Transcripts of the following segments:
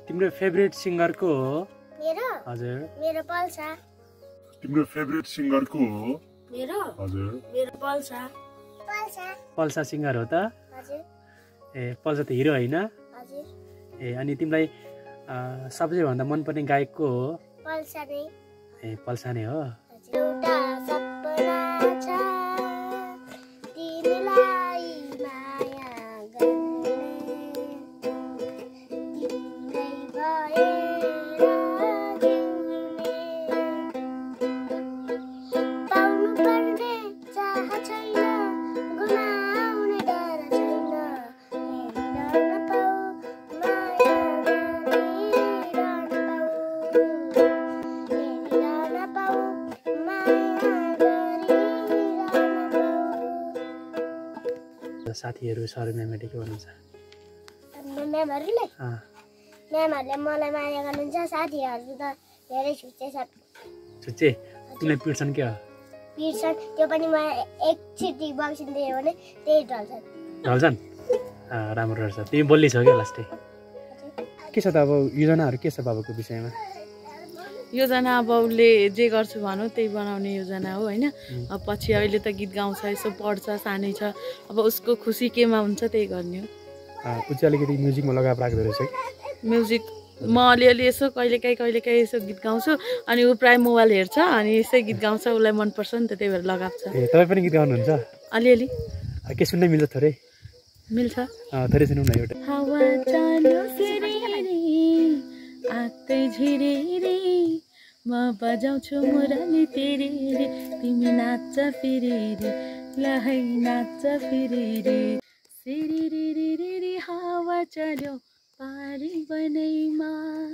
तिम्रो favourite singer को हो? मेरो हजुर मेरो पल्सा तिम्रो फेभरेट सिंगर को हो? मेरो हजुर मेरो पल्सा पल्सा पल्सा सिंगर हो त? हजुर ए पल्सा त हिरो हैन? हजुर ए अनि तिमीलाई सबसे भन्दा मन पर्ने गायक को हो? पल्सा नै ए पल्सा नै हो? एउटा सपना छ तिमीलाई माया गर्ने तिम्रै भएर जिउने पाउनु पर्ने चाह छैन गुमाउने डर छैन हेरेर नपाऊ माया गरिरहन पाऊ साथीहरु सर म्यामले के भन्नुहुन्छ? म्यामहरुले म्यामहरुले मलाई माया गर्नुहुन्छ साथीहरु त धेरै छुच्चे छन् छुच्चे तिमीलाई पिट्छन् के हो? पिट्छन् त्यो पनि म एक छिटी बक्सिदिए भने त्यही ढल्छन् ढल्छन् राम्रो रहेछ तिमी बोल्ली छौ के लास्टै के छ त अब योजनाहरु के छ बाबुको विषयमा? योजना अब उसले जे गर्छु भनौँ त्यही बनाउने योजना हो हैन। अब पछि अहिले त गीत गाउँछ यसो पढ्छ सानै छ अब उसको खुसी केमा हुन्छ त्यही गर्ने हो। उच्च अलिकति म्युजिकमा लगाव राख्दो रहेछ कि? म्युजिक म अलिअलि यसो कहिलेकाहीँ यसो गीत गाउँछु अनि ऊ प्राय मोबाइल हेर्छ अनि यसै गीत गाउँछ उसलाई मनपर्छ नि त त्यही भएर लगाएको छ। ए तपाईँ पनि गीत गाउनुहुन्छ? अलिअलि के सुन्नै मिल्छ थोरै? मिल्छ थोरै सुनौ न एउटा। हावा चाल्यो सिरिरी आत्तै झिरिरी म बजाउँछु मुरली तेरी रे तिमी नाच्छ फेरि रे लहै नाच्छ फेरि रे सिरिरी हावा चल्यो पारी बनैमा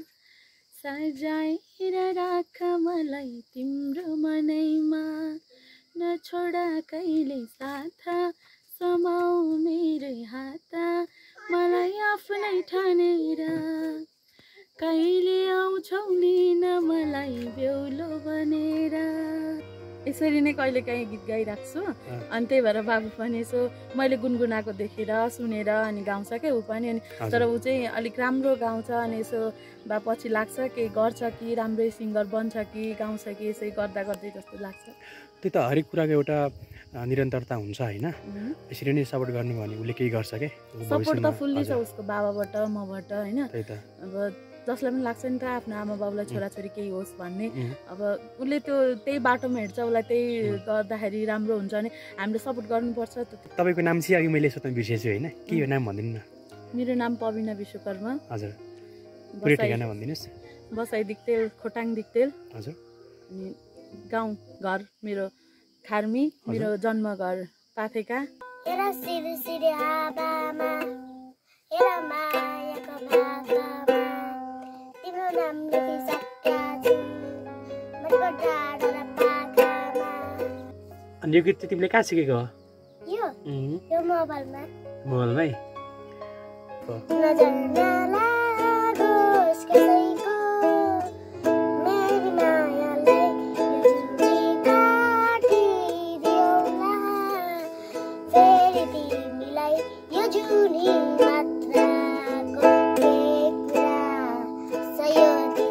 सजाएर राख मलाई तिम्रो मनैमा नछोड कहिले साथ समाऊ मेरो हात मलाई आफ्नै ठानेर कहिले आउँछौ लिन मलाई बेहुलो बनेर यसरी नै कहिलेकाहीँ गीत गाइराख्छु अनि त्यही भएर बाबु पनि यसो मैले गुनगुनाएको देखेर सुनेर अनि गाउँछ क्या ऊ पनि अनि तर ऊ चाहिँ अलिक राम्रो गाउँछ अनि यसो बा पछि लाग्छ केही गर्छ कि राम्रै सिङ्गर बन्छ कि गाउँछ कि यसै गर्दा गर्दै जस्तो लाग्छ। त्यही त हरेक कुराको एउटा निरन्तरता हुन्छ हैन? यसरी नै सपोर्ट गर्नु भने उसले केही गर्छ के? सपोर्ट त फुल्ली छ उसको बाबाबाट मबाट हैन। त्यही त अब जसलाई पनि लाग्छ नि त आफ्नो आमा बाबुलाई छोराछोरी केही होस् भन्ने अब उसले त्यही बाटोमा हिँड्छ उसलाई त्यही गर्दाखेरि राम्रो हुन्छ भने हामीले सपोर्ट गर्नुपर्छ। तपाईँको नाम चाहिँ अघि मैले सोध्न बिर्सेछु हैन? के हो नाम भनिदिनु न। मेरो नाम पविना विश्वकर्मा। हजुर पुरै ठेगाना भनिदिनुस्। बसाइ दिक्तेल खोटाङ दिक्तेल। हजुर अनि गाउँ घर मेरो खार्मी मेरो जन्म घर पाथेका। हेरा सिर सिरे हावामा हेरा मायाको भाकामा तिम्रो नाम लेखिसक्या छु मनको डाँडा र पाखामा। अनि यो गीत चाहिँ तिमीले कहाँ सिकेको हो? यो मोबाइलमा। मोबाइलमै? नजर नलागोस् कसैको मेरी मायालाई जुनी काटिदियोला फेरि तिमीलाई यो जुनी मात्राको कुरा सयो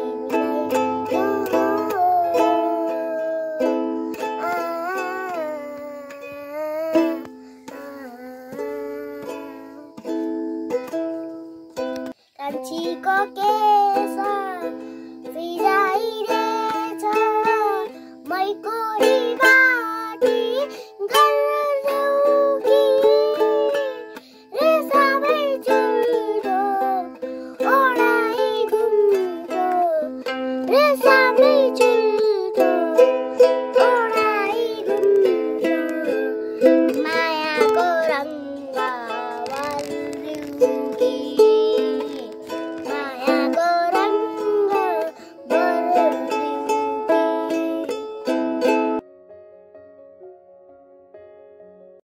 कान्छीको केश फिजाइरहेछ मैको